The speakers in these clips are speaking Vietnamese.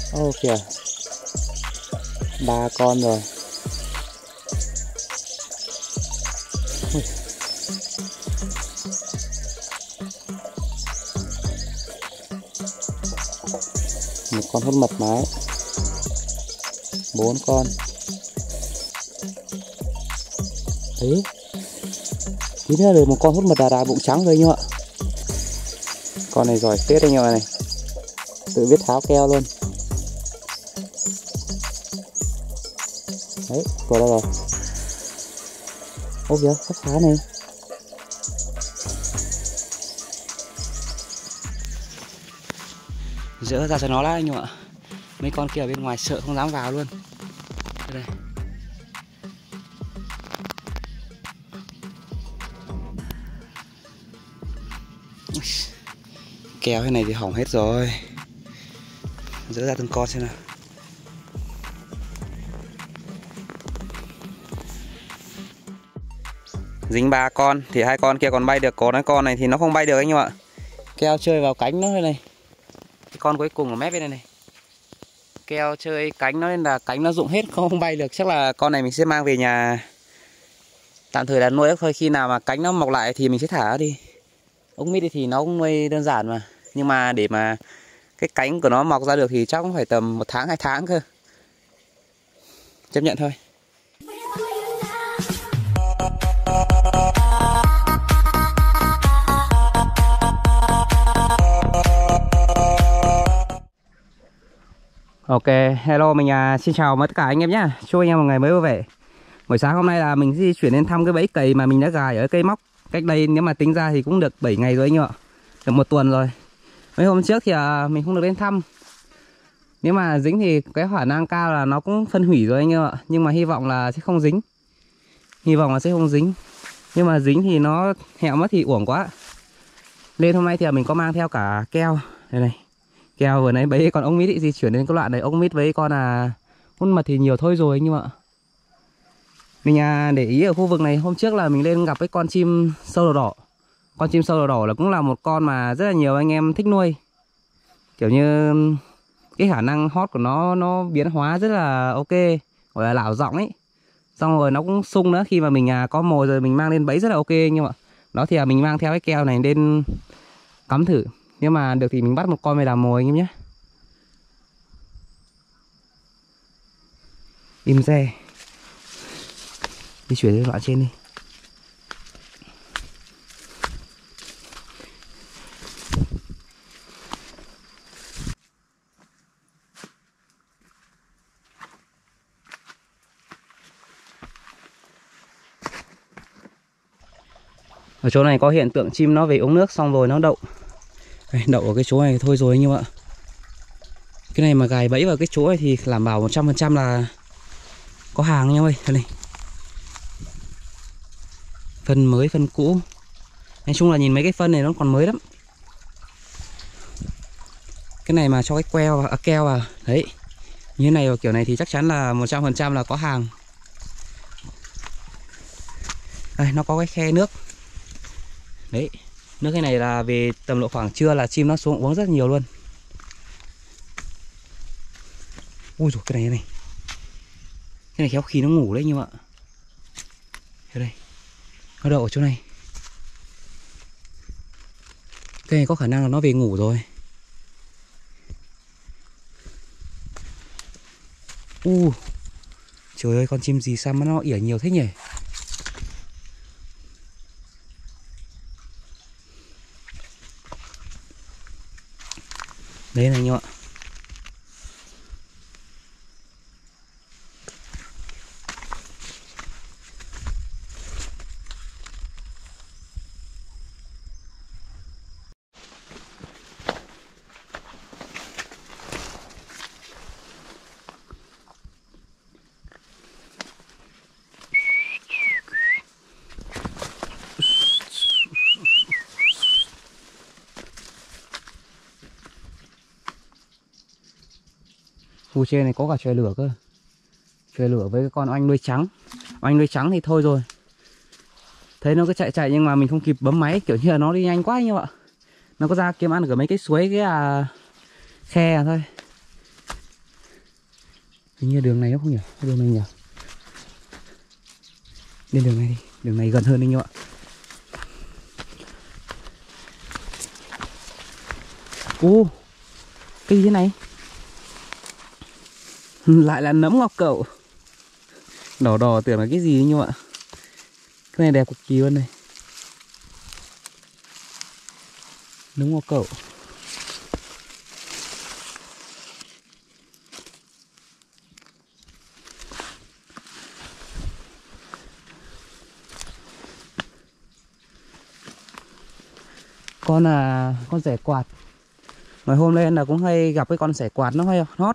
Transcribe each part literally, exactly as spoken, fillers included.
Ô kìa, ba con rồi. Ui. Một con hút mật mái, bốn con. Đấy, tí nữa được một con hút mật đà đà bụng trắng rồi anh em ạ. Con này giỏi phết anh em ạ này, tự biết tháo keo luôn. Đấy, vừa đâu rồi. Ô kìa, sắp phá này. Dỡ ra cho nó lá anh em ạ. Mấy con kia ở bên ngoài sợ không dám vào luôn. Đây. Keo thế này thì hỏng hết rồi. Dỡ ra từng con xem nào. Dính ba con thì hai con kia còn bay được, còn cái con này thì nó không bay được anh em ạ. Keo chơi vào cánh nó thế này. Cái con cuối cùng ở mép bên này này. Keo chơi cánh nó nên là cánh nó rụng hết, không, không bay được. Chắc là con này mình sẽ mang về nhà tạm thời là nuôi thôi, khi nào mà cánh nó mọc lại thì mình sẽ thả nó đi. Ốc mít thì nó cũng nuôi đơn giản mà, nhưng mà để mà cái cánh của nó mọc ra được thì chắc cũng phải tầm một tháng hai tháng cơ. Chấp nhận thôi. Ok, hello mình à, xin chào tất cả anh em nhé. Chúc anh em một ngày mới vui vẻ. Buổi sáng hôm nay là mình di chuyển đến thăm cái bẫy cầy mà mình đã gài ở cây móc. Cách đây nếu mà tính ra thì cũng được bảy ngày rồi anh em ạ. Được một tuần rồi. Mấy hôm trước thì à, mình không được đến thăm. Nếu mà dính thì cái khả năng cao là nó cũng phân hủy rồi anh em ạ. Nhưng mà hy vọng là sẽ không dính. Hy vọng là sẽ không dính. Nhưng mà dính thì nó hẹo mất thì uổng quá. Nên hôm nay thì mình có mang theo cả keo. Đây này. Keo vừa nãy bấy con ốc mít ý, di chuyển đến cái đoạn này ốc mít với con là hút mật thì nhiều thôi rồi anh em ạ. Mình à, để ý ở khu vực này hôm trước là mình lên gặp cái con chim sâu đầu đỏ. Con chim sâu đầu đỏ là cũng là một con mà rất là nhiều anh em thích nuôi. Kiểu như cái khả năng hót của nó nó biến hóa rất là ok, gọi là lảo giọng ấy. Xong rồi nó cũng sung nữa, khi mà mình à, có mồi rồi mình mang lên bẫy rất là ok anh em ạ. Đó thì à, mình mang theo cái keo này lên cắm thử. Nếu mà được thì mình bắt một con về làm mồi anh em nhé. Im xe. Đi chuyển đến đoạn trên đi. Ở chỗ này có hiện tượng chim nó về uống nước xong rồi nó đậu. Đây, đậu ở cái chỗ này thôi rồi anh em ạ. Cái này mà gài bẫy vào cái chỗ này thì đảm bảo một trăm phần trăm là có hàng anh em ơi. Đây này. Phân mới, phân cũ. Nói chung là nhìn mấy cái phân này nó còn mới lắm. Cái này mà cho cái queo à, keo vào. Đấy. Như này và kiểu này thì chắc chắn là một trăm phần trăm là có hàng. Đây, nó có cái khe nước. Đấy. Nước cái này là về tầm độ khoảng trưa là chim nó xuống uống rất nhiều luôn. Ui dồi, cái này này. Cái này khéo khi nó ngủ đấy anh em ạ. Đây đây. Nó đậu ở chỗ này. Cái này có khả năng là nó về ngủ rồi. U. Trời ơi, con chim gì sao mà nó ỉa nhiều thế nhỉ? Đấy này anh em ạ. Khu trên này có cả chòi lửa cơ. Chòi lửa với cái con oanh đuôi trắng. Oanh đuôi trắng thì thôi rồi. Thấy nó cứ chạy chạy nhưng mà mình không kịp bấm máy, kiểu như là nó đi nhanh quá anh em ạ. Nó có ra kiếm ăn ở mấy cái suối cái à, khe à thôi. Hình như đường này nó không nhỉ? Đường này nhỉ? Lên đường này đi, đường này gần hơn anh em ạ. Ô, cái gì thế này? Lại là nấm ngọc cậu. Đỏ đỏ tưởng là cái gì anh em ạ. Cái này đẹp cực kỳ luôn này. Nấm ngọc cậu. Con là con rẻ quạt. Ngày hôm lên là cũng hay gặp cái con sẻ quạt nó hay hót.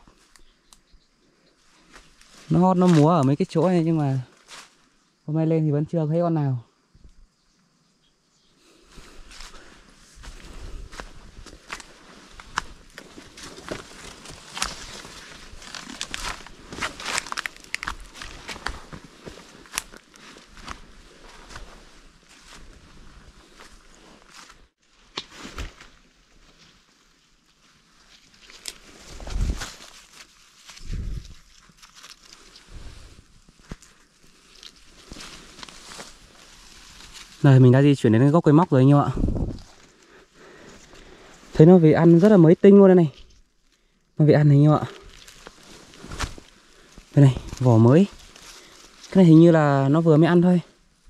Nó hót nó múa ở mấy cái chỗ này nhưng mà hôm nay lên thì vẫn chưa thấy con nào. Này mình đã di chuyển đến cái gốc cây móc rồi anh em ạ. Thấy nó về ăn rất là mới tinh luôn đây này. Nó về ăn này anh em ạ. Đây này, vỏ mới. Cái này hình như là nó vừa mới ăn thôi.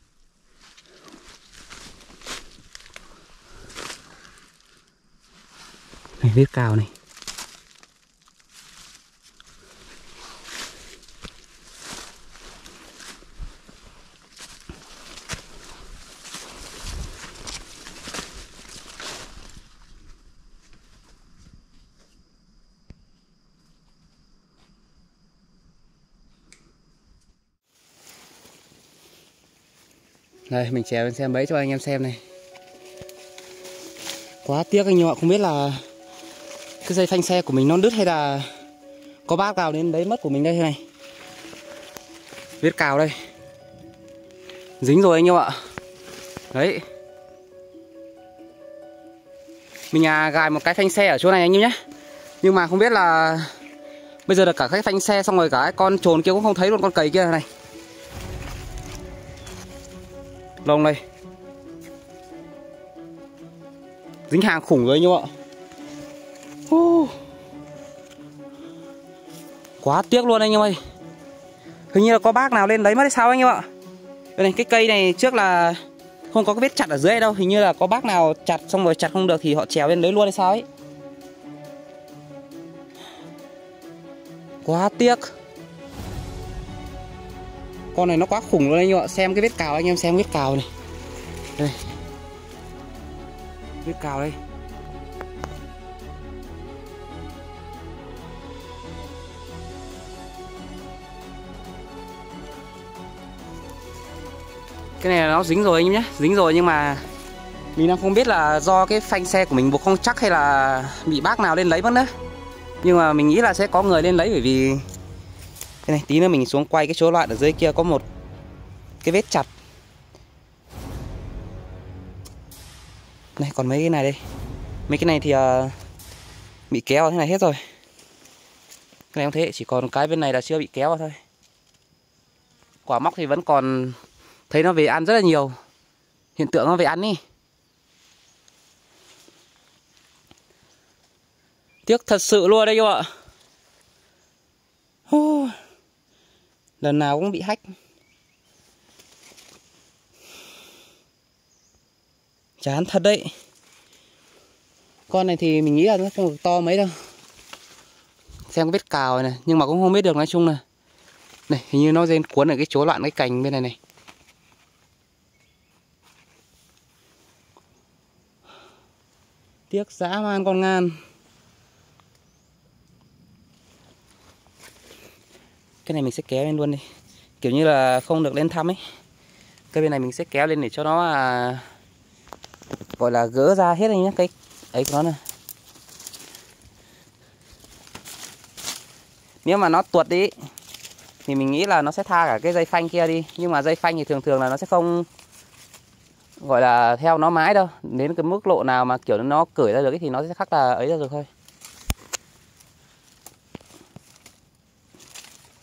Này vết cào này. Đây mình trèo lên xem bẫy cho anh em xem này. Quá tiếc anh em ạ, không biết là cái dây phanh xe của mình nó đứt hay là có bác nào đến đấy mất của mình đây thế này. Vết cào đây. Dính rồi anh em ạ. Đấy. Mình à, gài một cái phanh xe ở chỗ này anh em nhé. Nhưng mà không biết là bây giờ là cả cái phanh xe xong rồi cả cái con trồn kia cũng không thấy luôn, con cầy kia này. Lông đây. Dính hàng khủng rồi anh em ạ. uh. Quá tiếc luôn anh em ơi. Hình như là có bác nào lên lấy mất hay sao anh em ạ. Đây này, cái cây này trước là không có cái vết chặt ở dưới đâu. Hình như là có bác nào chặt xong rồi chặt không được thì họ trèo lên lấy luôn hay sao ấy. Quá tiếc. Con này nó quá khủng luôn anh em ạ. Xem cái vết cào, anh em xem vết cào này. Đây. Vết cào đây. Cái này nó dính rồi anh em nhé. Dính rồi nhưng mà mình đang không biết là do cái phanh xe của mình buộc không chắc hay là bị bác nào lên lấy mất nữa. Nhưng mà mình nghĩ là sẽ có người lên lấy bởi vì đây này, tí nữa mình xuống quay cái chỗ loạn ở dưới kia có một cái vết chặt. Này còn mấy cái này đây. Mấy cái này thì uh, bị kéo vào thế này hết rồi. Cái này không thế, chỉ còn cái bên này là chưa bị kéo vào thôi. Quả móc thì vẫn còn thấy nó về ăn rất là nhiều. Hiện tượng nó về ăn đi. Tiếc thật sự luôn đây các bạn. Oh, lần nào cũng bị hack. Chán thật đấy. Con này thì mình nghĩ là nó không được to mấy đâu. Xem cái vết cào này, nhưng mà cũng không biết được, nói chung là này, hình như nó lên cuốn ở cái chỗ loạn cái cành bên này này. Tiếc dã man con ngan. Cái này mình sẽ kéo lên luôn đi. Kiểu như là không được lên thăm ấy. Cái bên này mình sẽ kéo lên để cho nó à, gọi là gỡ ra hết anh nhé. Cái ấy của nó này. Nếu mà nó tuột đi thì mình nghĩ là nó sẽ tha cả cái dây phanh kia đi. Nhưng mà dây phanh thì thường thường là nó sẽ không gọi là theo nó mãi đâu. Đến cái mức độ nào mà kiểu nó cởi ra được thì nó sẽ khắc là ấy ra được thôi.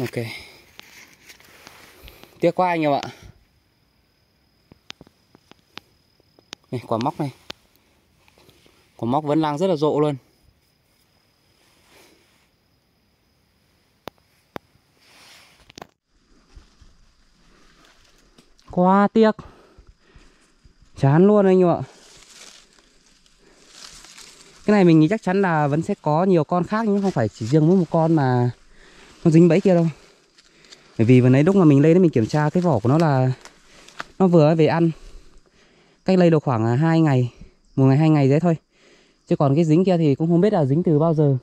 Ok. Tiếc quá anh em ạ. Này, quả móc này. Quả móc vẫn đang rất là rộ luôn. Quá tiếc. Chán luôn anh em ạ. Cái này mình nghĩ chắc chắn là vẫn sẽ có nhiều con khác, nhưng không phải chỉ riêng mỗi một con mà nó dính bẫy kia đâu. Bởi vì vừa nãy lúc mà mình lên mình kiểm tra cái vỏ của nó là nó vừa về ăn. Cách đây được khoảng hai ngày, một ngày hai ngày đấy thôi. Chứ còn cái dính kia thì cũng không biết là dính từ bao giờ.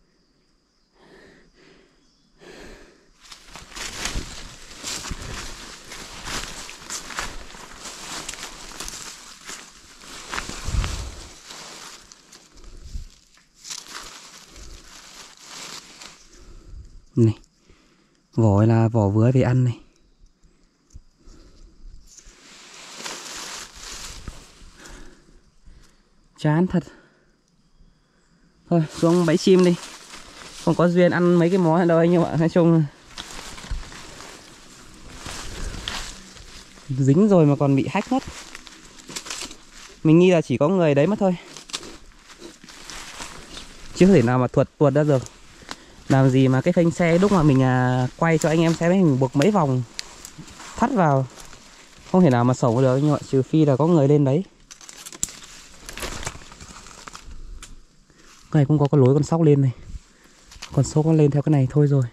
Này, vỏ là vỏ vừa về ăn này. Chán thật. Thôi xuống bẫy chim đi. Không có duyên ăn mấy cái món ở đâu anh em ạ. Nói chung dính rồi mà còn bị hack mất. Mình nghĩ là chỉ có người đấy mất thôi, chứ không thể nào mà tuột tuột ra được. Làm gì mà cái phanh xe lúc mà mình à, quay cho anh em xem mình buộc mấy vòng thắt vào, không thể nào mà sổng được anh em ạ, trừ phi là có người lên đấy. Cái này cũng có cái lối con sóc lên này, con sóc con lên theo cái này thôi rồi.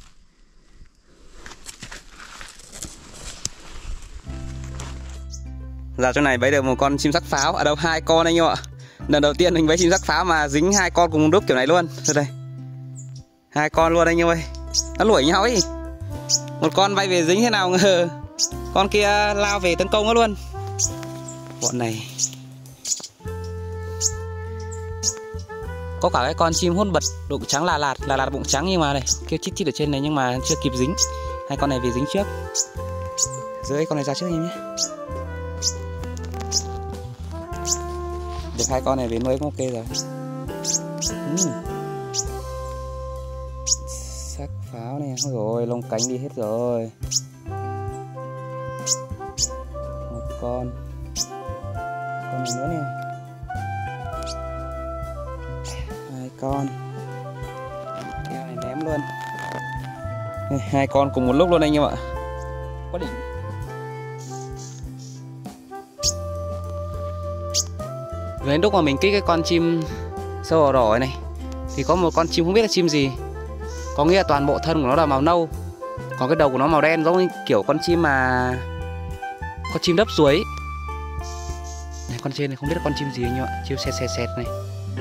Ra chỗ này bấy được một con chim sắc pháo, ở đâu hai con anh em ạ. Lần đầu tiên mình bấy chim sắc pháo mà dính hai con cùng một lúc kiểu này luôn. Rồi đây, hai con luôn anh em ơi, nó đuổi nhau ấy. Một con bay về dính thế nào ngờ con kia lao về tấn công nó luôn. Bọn này có cả cái con chim hôn bật bụng trắng là lạt là lạt bụng trắng, nhưng mà này kêu chít chít ở trên này nhưng mà chưa kịp dính. Hai con này về dính trước, dưới con này ra trước anh em nhé. Được hai con này về nuôi cũng ok rồi. uhm. Sắc pháo này, ôi rồi lông cánh đi hết rồi. Một con, con này nữa nè, hai con, keo này ném luôn. Hai con cùng một lúc luôn anh em ạ, quá đỉnh. Đến lúc mà mình kích cái con chim sâu đỏ đỏ này thì có một con chim không biết là chim gì, có nghĩa là toàn bộ thân của nó là màu nâu, còn cái đầu của nó màu đen, giống như kiểu con chim mà con chim đớp suối này. Con trên này không biết là con chim gì anh em ạ, chim sẹt sẹt sẹt này.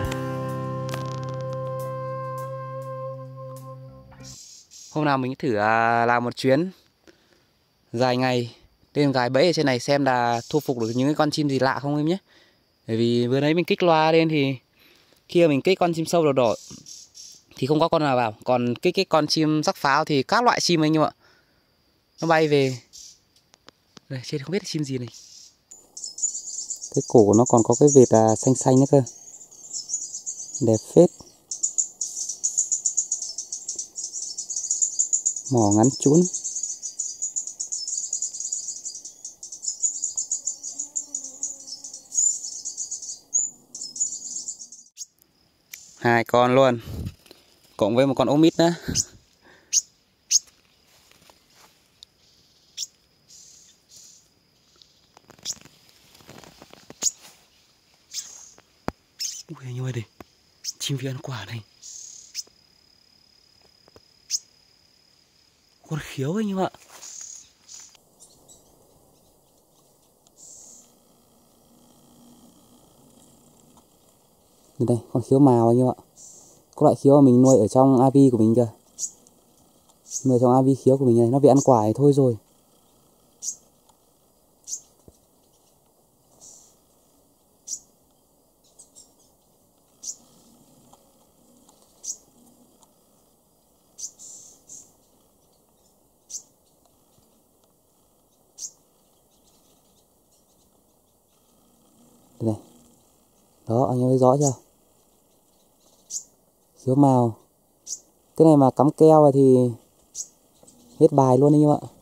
Hôm nào mình thử làm một chuyến dài ngày lên gài bẫy ở trên này xem là thu phục được những cái con chim gì lạ không em nhé. Bởi vì vừa nãy mình kích loa lên thì khi mà mình kích con chim sâu đầu đỏ thì không có con nào vào, còn kích cái con chim sắc pháo thì các loại chim anh em ạ nó bay về. Đây, trên không biết là chim gì này. Cái cổ của nó còn có cái vệt à, xanh xanh nữa cơ, đẹp phết. Mỏ ngắn trún. Hai con luôn, cộng với một con ốm mít nữa. Ui anh ơi, đây chim vi ăn quả này, con khiếu anh em ạ. Đây con khiếu màu anh em ạ, có loại khiếu mà mình nuôi ở trong a vê của mình kìa, nuôi trong a vê khiếu của mình này, nó bị ăn quả thì thôi rồi. Đây này, đó anh em thấy rõ chưa, khiếu màu. Cái này mà cắm keo thì hết bài luôn đấy anh em ạ.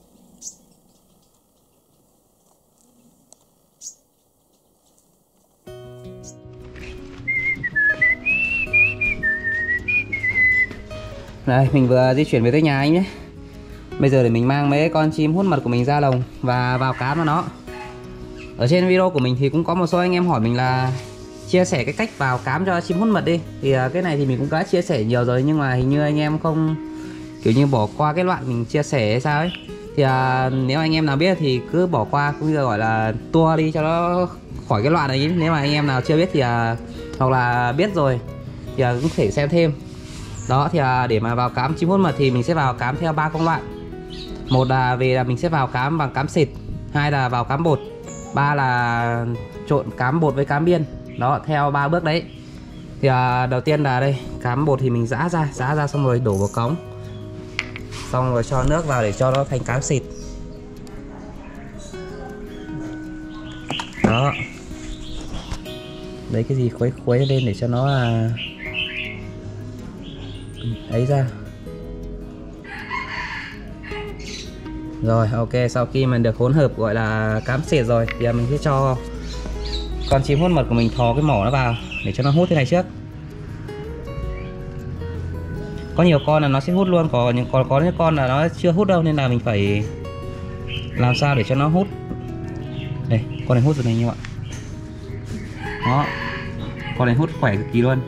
Đây, mình vừa di chuyển về tới nhà anh nhé. Bây giờ để mình mang mấy con chim hút mật của mình ra lồng và vào cám vào nó. Ở trên video của mình thì cũng có một số anh em hỏi mình là chia sẻ cái cách vào cám cho chim hút mật đi. Thì cái này thì mình cũng đã chia sẻ nhiều rồi, nhưng mà hình như anh em không kiểu như bỏ qua cái đoạn mình chia sẻ hay sao ấy. Thì à, nếu anh em nào biết thì cứ bỏ qua, cũng như gọi là tua đi cho nó khỏi cái đoạn này ấy. Nếu mà anh em nào chưa biết thì à, hoặc là biết rồi thì à, cũng thể xem thêm. Đó thì à, để mà vào cám chim hút mật thì mình sẽ vào cám theo ba công đoạn. Một là về là mình sẽ vào cám bằng cám xịt, hai là vào cám bột, ba là trộn cám bột với cám biên. Đó, theo ba bước đấy. Thì à, đầu tiên là đây, cám bột thì mình giã ra, giã ra xong rồi đổ vào cống. Xong rồi cho nước vào để cho nó thành cám xịt. Đó. Đấy cái gì khuấy khuấy lên để cho nó à, ấy ra. Rồi ok, sau khi mình được hỗn hợp gọi là cám xịt rồi thì mình sẽ cho con chim hút mật của mình thò cái mỏ nó vào để cho nó hút thế này trước. Có nhiều con là nó sẽ hút luôn, có những còn có những con là nó chưa hút đâu, nên là mình phải làm sao để cho nó hút. Đây, con này hút rồi này anh em ạ. Đó, con này hút khỏe cực kỳ luôn.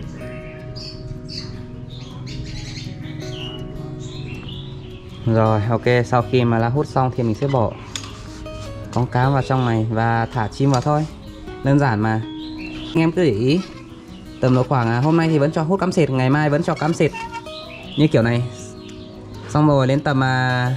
Rồi ok, sau khi mà đã hút xong thì mình sẽ bỏ con cám vào trong này và thả chim vào thôi. Đơn giản mà. Anh em cứ để ý, tầm độ khoảng hôm nay thì vẫn cho hút cám xịt, ngày mai vẫn cho cám xịt như kiểu này. Xong rồi đến tầm à,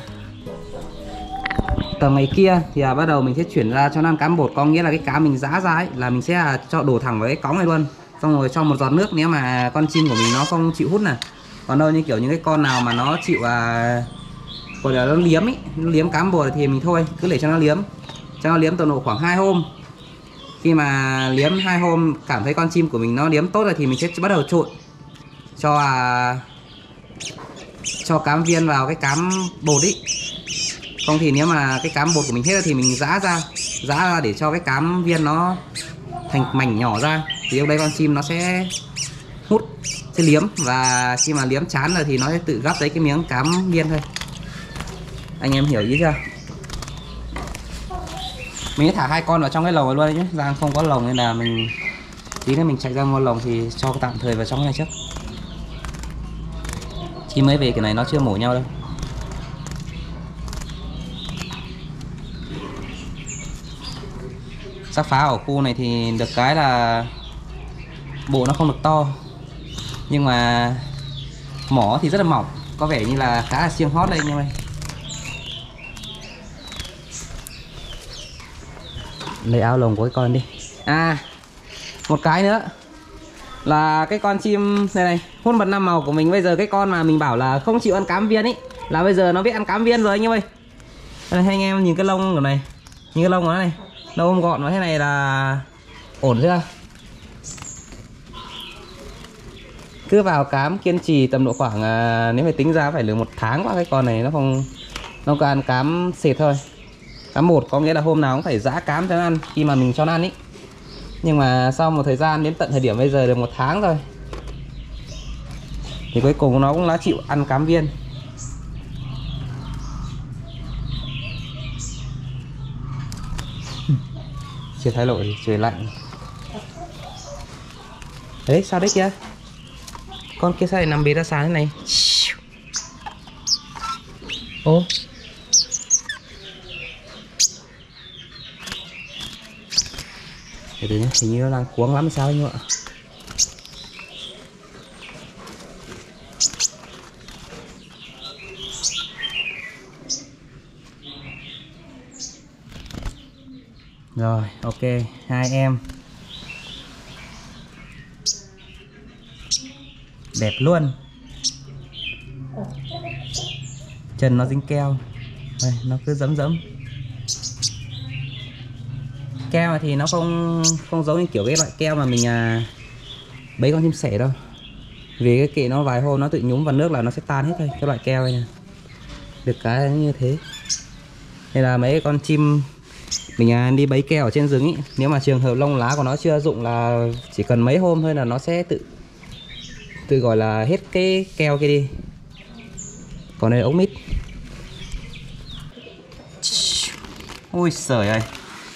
tầm ngày kia thì à, bắt đầu mình sẽ chuyển ra cho năm cám bột. Có nghĩa là cái cám mình giã ra ấy là mình sẽ à, cho đổ thẳng vào cái cống này luôn. Xong rồi cho một giọt nước nếu mà con chim của mình nó không chịu hút nè. Còn đâu như kiểu những cái con nào mà nó chịu à, gọi là nó liếm ấy, nó liếm cám bột thì mình thôi, cứ để cho nó liếm. Cho nó liếm tầm độ khoảng hai hôm. Khi mà liếm hai hôm cảm thấy con chim của mình nó liếm tốt rồi thì mình sẽ bắt đầu trộn cho à, cho cám viên vào cái cám bột ý. Không thì nếu mà cái cám bột của mình hết rồi thì mình giã ra, giã ra để cho cái cám viên nó thành mảnh nhỏ ra. Thì lúc đây con chim nó sẽ hút, sẽ liếm, và khi mà liếm chán rồi thì nó sẽ tự gắp lấy cái miếng cám viên thôi. Anh em hiểu ý chưa? Mình sẽ thả hai con vào trong cái lồng này luôn đấy nhé. Giang không có lồng nên là mình tí nữa mình chạy ra mua lồng thì cho tạm thời vào trong này trước. Chim mới về cái này nó chưa mổ nhau đâu. Xác phá ở khu này thì được cái là bộ nó không được to, nhưng mà mỏ thì rất là mỏng, có vẻ như là khá là siêng hót đây nha mày. Lấy áo lồng của cái con đi. À, một cái nữa là cái con chim này này, hút mật năm màu của mình. Bây giờ cái con mà mình bảo là không chịu ăn cám viên ấy, là bây giờ nó biết ăn cám viên rồi anh em ơi. Đây, anh em nhìn cái lông của này, nhìn cái lông của nó này, nó ôm gọn nó thế này là ổn chưa? Cứ vào cám kiên trì tầm độ khoảng à, nếu phải tính ra phải được một tháng qua cái con này nó không nó có ăn cám xịt thôi. Cám bột có nghĩa là hôm nào cũng phải giã cám cho nó ăn khi mà mình cho nó ăn ý. Nhưng mà sau một thời gian đến tận thời điểm bây giờ được một tháng rồi thì cuối cùng nó cũng đã chịu ăn cám viên. Chưa thay lội, trời lạnh. Đấy, sao đấy kia? Con kia sao lại nằm bế ra sáng thế này? Ô, để từ nhá, hình như nó đang cuống lắm sao anh ạ. Rồi, ok, hai em đẹp luôn. Chân nó dính keo. Đây, nó cứ dẫm dẫm. Keo này thì nó không không giống như kiểu cái loại keo mà mình à, bấy con chim sẻ đâu. Vì cái kệ nó vài hôm nó tự nhúng vào nước là nó sẽ tan hết thôi, cái loại keo này nè. được cái như thế. Hay là mấy con chim mình đi bấy keo ở trên rừng ý, nếu mà trường hợp lông lá của nó chưa rụng là chỉ cần mấy hôm thôi là nó sẽ tự tự gọi là hết cái keo kia đi. Còn đây là ốc mít. Ui giời ơi.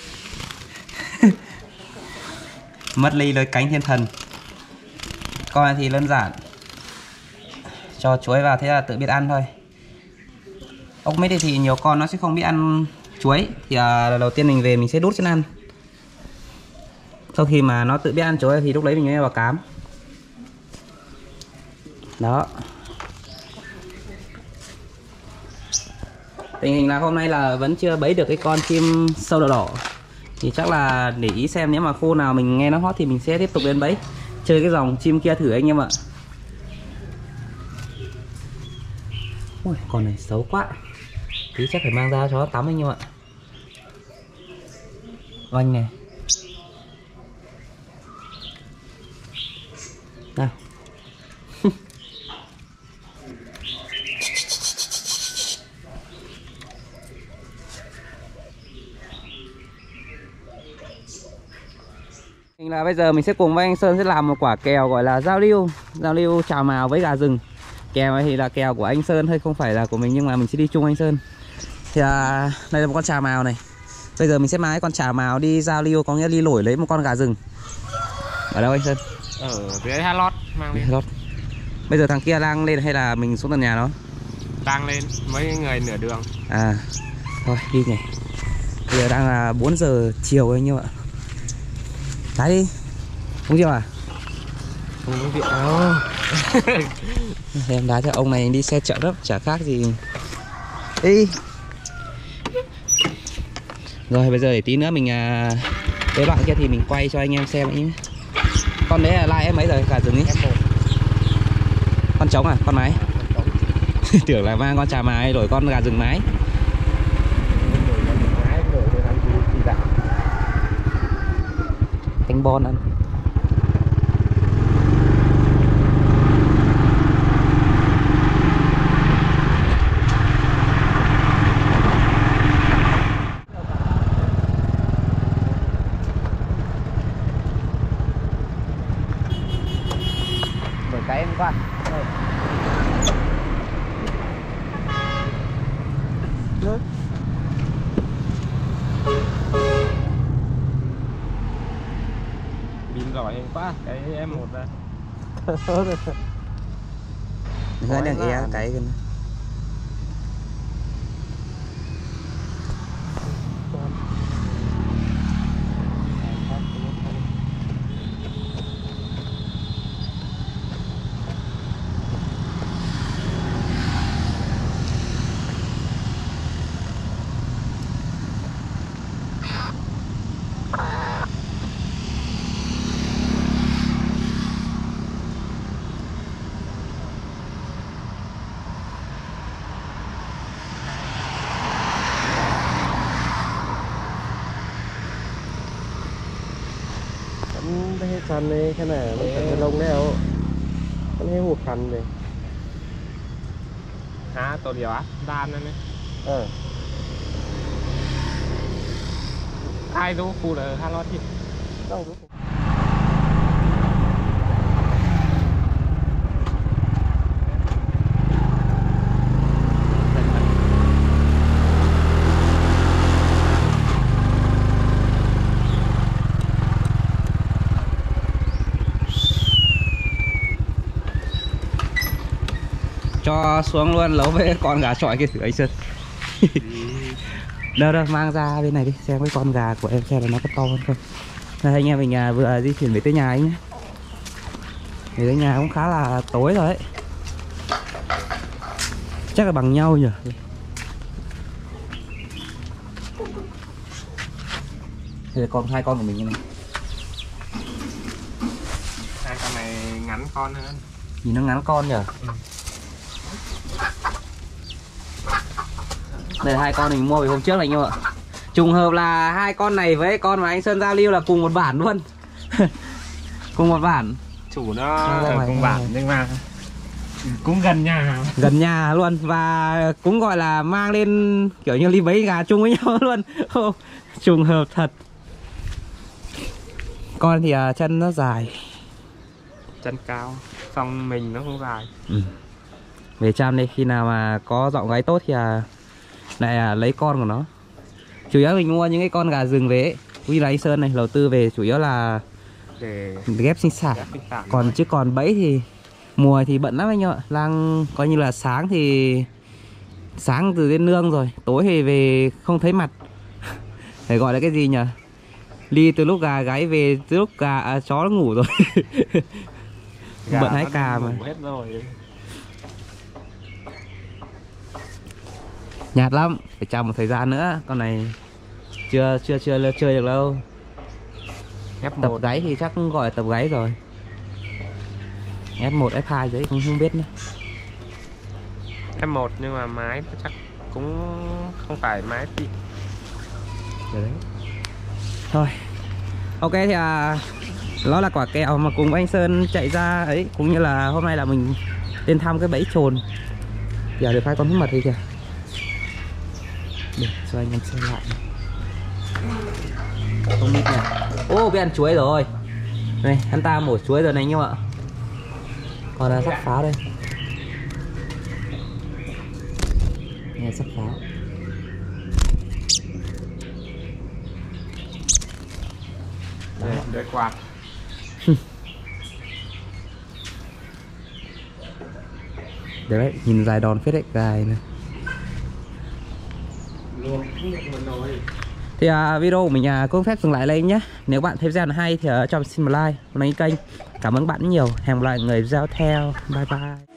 Mất ly lôi cánh thiên thần. Con này thì đơn giản, cho chuối vào thế là tự biết ăn thôi. Ốc mít thì nhiều con nó sẽ không biết ăn chuối, thì à, đầu tiên mình về mình sẽ đút cho nó ăn. Sau khi mà nó tự biết ăn chuối thì lúc đấy mình mới vào cám. Đó. Tình hình là hôm nay là vẫn chưa bấy được cái con chim sâu đỏ đỏ, thì chắc là để ý xem nếu mà khu nào mình nghe nó hót thì mình sẽ tiếp tục lên bấy, chơi cái dòng chim kia thử anh em ạ. Ui, con này xấu quá, tí chắc phải mang ra cho nó tắm anh em ạ. Oanh này. Nào. Là bây giờ mình sẽ cùng với anh Sơn sẽ làm một quả kèo gọi là giao lưu giao lưu chào mào với gà rừng. Kèo này thì là kèo của anh Sơn thôi, không phải là của mình, nhưng mà mình sẽ đi chung anh Sơn. Thì à, đây là một con chào mào này. Bây giờ mình sẽ mang cái con chào mào đi giao lưu, có nghĩa đi lổi lấy một con gà rừng. Ở đâu anh Sơn? Ở dưới hai lót mang lên. Lót. Bây giờ thằng kia đang lên hay là mình xuống tận nhà nó? Đang lên, mấy người nửa đường. À, thôi đi nhỉ. Bây giờ đang là bốn giờ chiều anh em ạ. Lái đi. Không chịu à? Không có việc đâu. Em đá cho ông này đi xe chợ đó, chả khác gì. Đi. Rồi bây giờ để tí nữa mình à, cái đoạn kia thì mình quay cho anh em xem ấy. Con đấy là like em mấy rồi, cả rừng ấy. Em một. Con trống à, con mái? Con trống. Tưởng là mang con trà mái đổi con gà rừng mái. Cánh bon ăn. Bởi cái em qua. Nước. Pin giỏi quá, cái em một ra. Hơi đừng e cái gần. ไม่ให้คันเลยขนาดมันจะลงแล้วมันให้หัวคันเลยหาตัวเดียวอะด้านนั่นนี่เออใครรู้กูเลยห้ารอดที่ต้องรู้ Cho xuống luôn lấu với con gà chọi kia thử anh Sơn. Đâu đâu mang ra bên này đi xem cái con gà của em xem là nó có to hơn không. Đây anh em mình à, vừa di chuyển về tới nhà ấy nhé. Về tới nhà cũng khá là tối rồi đấy. Chắc là bằng nhau nhỉ. Đây là con hai con của mình như này. hai con này ngắn con hơn. Nhìn nó ngắn con nhỉ. Ừ. Đây là hai con mình mua về hôm trước này anh em ạ. Trùng hợp là hai con này với con mà anh Sơn giao lưu là cùng một bản luôn. Cùng một bản. Chủ nó ở cùng bản nhưng mà Cũng gần nhà. Gần nhà luôn, và cũng gọi là mang lên kiểu như đi bẫy gà chung với nhau luôn. Ô, trùng hợp thật. Con thì uh, chân nó dài, Chân cao, xong mình nó không dài. ừ. Về chăm đi, khi nào mà có dọn gáy tốt thì uh, lại uh, lấy con của nó. Chủ yếu mình mua những cái con gà rừng về ấy. Như là anh Sơn này, đầu tư về chủ yếu là Để ghép sinh sản. Còn chứ còn bẫy thì mùa thì bận lắm anh ạ. Lang coi như là sáng thì sáng từ lên nương rồi, tối thì về không thấy mặt. Phải gọi là cái gì nhỉ? Đi từ lúc gà gáy về từ lúc gà à, chó nó ngủ rồi. Bận hái cà mà. Hết rồi. Nhạt lắm, phải chờ một thời gian nữa. Con này chưa chưa chưa chơi được đâu. Tập gáy thì chắc gọi là tập gáy rồi. F một, F hai đấy cũng không biết nữa. F một nhưng mà mái chắc cũng không phải mái thì đấy. Thôi. Ok thì à, nó là quả kẹo mà cùng anh Sơn chạy ra ấy, cũng như là hôm nay là mình lên thăm cái bẫy trồn. Giờ được hai con hút mật thì kìa. Để cho anh em xem lại. Không biết nè. Ô, biết ăn chuối rồi. Này, hắn ta mổ chuối rồi này anh em ạ. Còn là sắc pháo đây. Nghe sắc pháo. để, để quạt. Đấy, nhìn dài đòn phết đấy, gài này. Thì à, video của mình à, cũng phép dừng lại đây nhé. Nếu bạn thấy video này hay thì uh, cho mình xin một like, một like kênh. Cảm ơn bạn nhiều. Hẹn gặp lại người video theo. Bye bye.